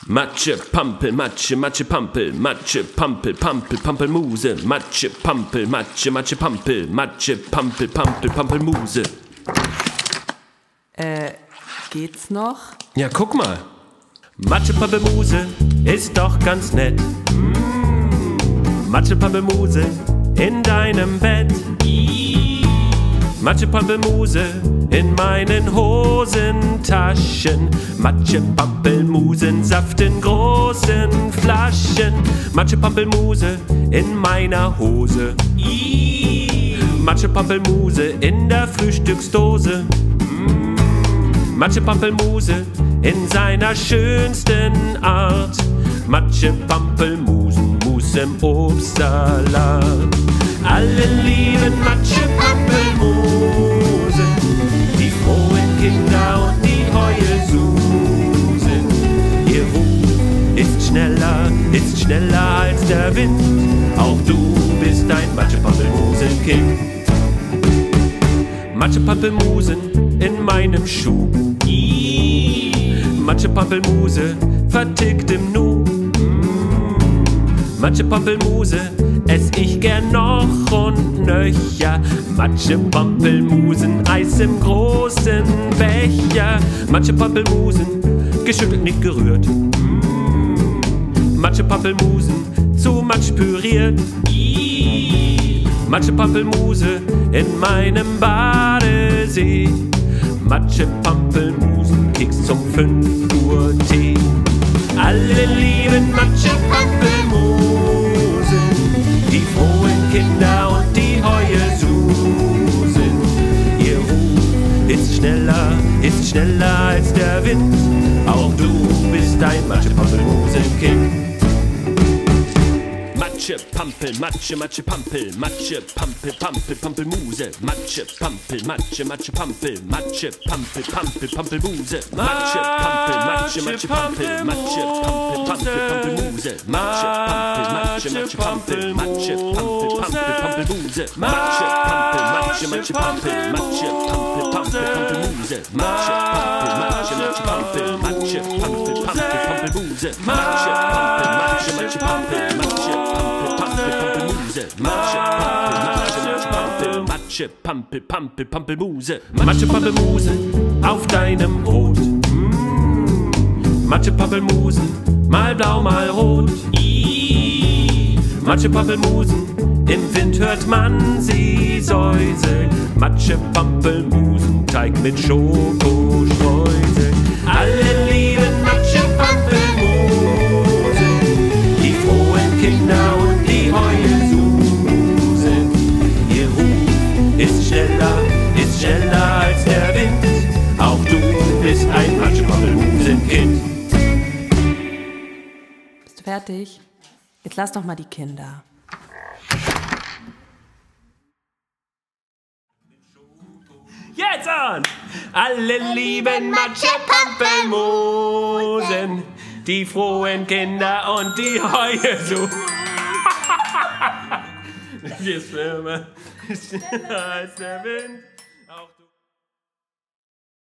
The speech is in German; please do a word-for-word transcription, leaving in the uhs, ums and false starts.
Matsche, Pampel, Matsche, Matsche, Pampel, Matsche, Pampel, Pampel, Pampelmuse, Matsche, Pampel, Matsche, Matsche, Pampel, Matsche, Pampel, Pampel, Pampelmuse. Äh, geht's noch? Ja, guck mal. Matsche, Pampelmuse ist doch ganz nett. Mm. Matsche, Pampelmuse in deinem Bett. Matsche, Pampelmuse in meinen Hosentaschen. Matsche, Pampelmusensaft in großen Flaschen. Matsche, Pampelmuse in meiner Hose. Matsche, Pampelmuse in der Frühstücksdose. Matsche, Pampelmuse in seiner schönsten Art. Matsche, Pampelmusen, Mus im Obstsalat. Alle lieben Matsche, Pampelmuse, die frohen Kinder und die Heulsusen. Ihr Ruf ist schneller, ist schneller als der Wind. Auch du bist ein Matsche, Pampelmusenkind. Matsche, Pampelmusen in meinem Schuh. Matsche, Pampelmuse vertickt im Nu. Matsche, Pampelmuse ess ich gern noch und nöcher. Matsche, Pampelmusen, Eis im großen Becher. Matsche, Pampelmusen, geschüttelt, nicht gerührt. Matsche, Pampelmusen, zu Matsch püriert. Matsche, Pampelmuse in meinem Badesee. Matsche, Pampelmusen, Keks zum fünf Uhr Tee. Alle lieben Matsche, Pampelmuse, die frohen Kinder und die Heulsusen. Ihr Ruf ist schneller, ist schneller als der Wind. Auch du bist ein Matsche, Pampelmusenkind. Matsche, Pampel, Matsche, Matsche, Pampel, Matsche, Pampel, Pampel, Pampelmuse, Matsche, Pampel, Matsche, Matsche, Pampel, Matsche, Pampel, Pampel, Pampelmuse, Matsche, Pampel, Matsche, Matsche, Pampel, Matsche, Pampel, Pampel, Pampelmuse, Matsche, Pampel, Matsche, Matsche, Pampel, Matsche, Pampel, Pampel, Pampelmuse, Matsche, Pampel, Matsche, Matsche, Pampel, Matsche, Pampel, Pampel, Pampelmuse, Matsche, Pampel, Matsche, Matsche, Pampel, Matsche, Pampel, Pampel, Pampelmuse, Matsche, Pampel, Matsche, Matsche, Pampel, Matsche, Matsche, Pampel, Pampel, Matsche, Pampel, Pampel, Pampelmuse. Matsche, Pampelmuse auf deinem Brot. Mm. Matsche, Pampelmusen, mal blau, mal rot. Matsche, Pampelmusen, im Wind hört man sie säuseln. Matsche, Pampelmusen, Teig mit Schokostreusel. Alle lieben Matsche, Pampelmuse, die frohen Kinder und die Heulsusen. Ihr Ruf ist schneller, ist schneller als der Wind. Auch du bist ein Matsche, Pampelmusenkind. Bist du fertig? Jetzt lass doch mal die Kinder. Jetzt an! Alle lieben Matsche, Pampelmusen, die frohen Kinder und die Heulsusen. Die ist schlimmer, schneller als der Wind.